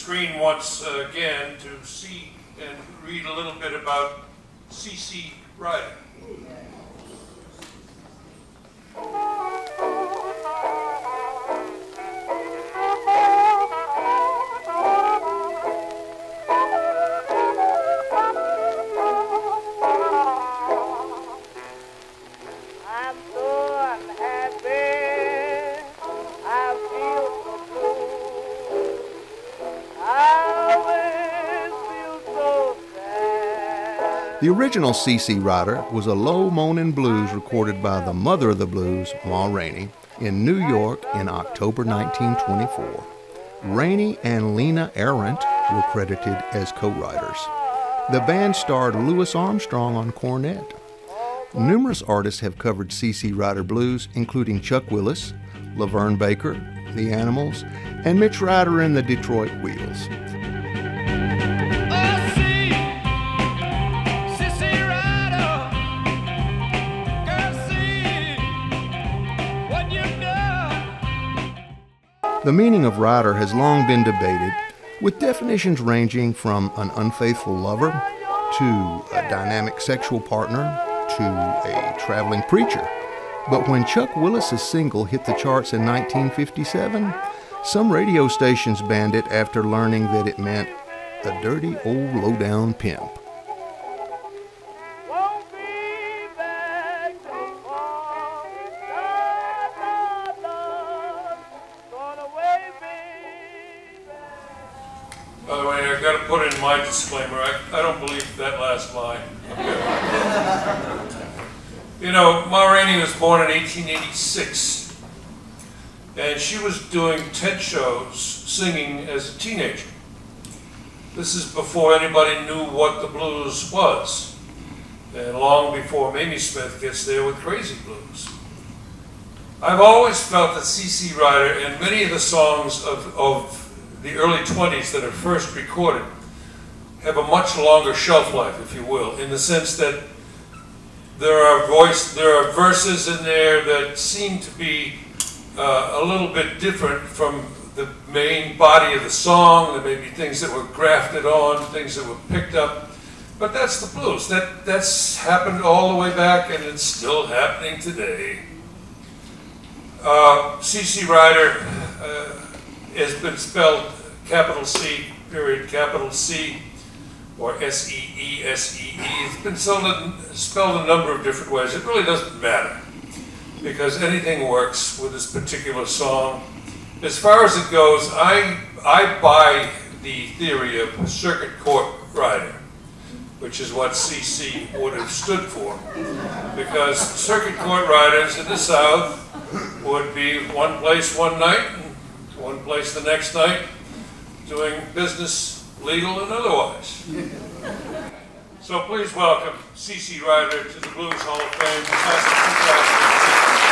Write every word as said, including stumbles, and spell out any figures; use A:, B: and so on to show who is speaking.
A: screen once uh, again to see and read a little bit about C C Ryder.
B: The original C C Ryder was a low-moaning blues recorded by the mother of the blues, Ma Rainey, in New York in October nineteen twenty-four. Rainey and Lena Arendt were credited as co-writers. The band starred Louis Armstrong on cornet. Numerous artists have covered C C Ryder blues, including Chuck Willis, LaVern Baker, The Animals, and Mitch Ryder and the Detroit Wheels. The meaning of Ryder has long been debated, with definitions ranging from an unfaithful lover to a dynamic sexual partner to a traveling preacher. But when Chuck Willis's single hit the charts in nineteen fifty-seven, some radio stations banned it after learning that it meant a dirty old low-down pimp.
A: By the way, I've got to put in my disclaimer. I, I don't believe that last line. Okay. You know, Ma Rainey was born in eighteen eighty-six, and she was doing tent shows singing as a teenager. This is before anybody knew what the blues was, and long before Mamie Smith gets there with Crazy Blues. I've always felt that C C Ryder and many of the songs of, of the early twenties that are first recorded have a much longer shelf life, if you will, in the sense that there are voice, there are verses in there that seem to be uh, a little bit different from the main body of the song. There may be things that were grafted on, things that were picked up, but that's the blues. That, that's happened all the way back, and it's still happening today. Uh, C C Ryder uh, has been spelled capital C, period, capital C, or S E E, S E E. It's been spelled a number of different ways. It really doesn't matter, because anything works with this particular song. As far as it goes, I, I buy the theory of circuit court Ryder, which is what C C would have stood for, because circuit court riders in the South would be one place one night and one place the next night, doing business, legal and otherwise. So please welcome C C Ryder to the Blues Hall of Fame, class of two thousand six.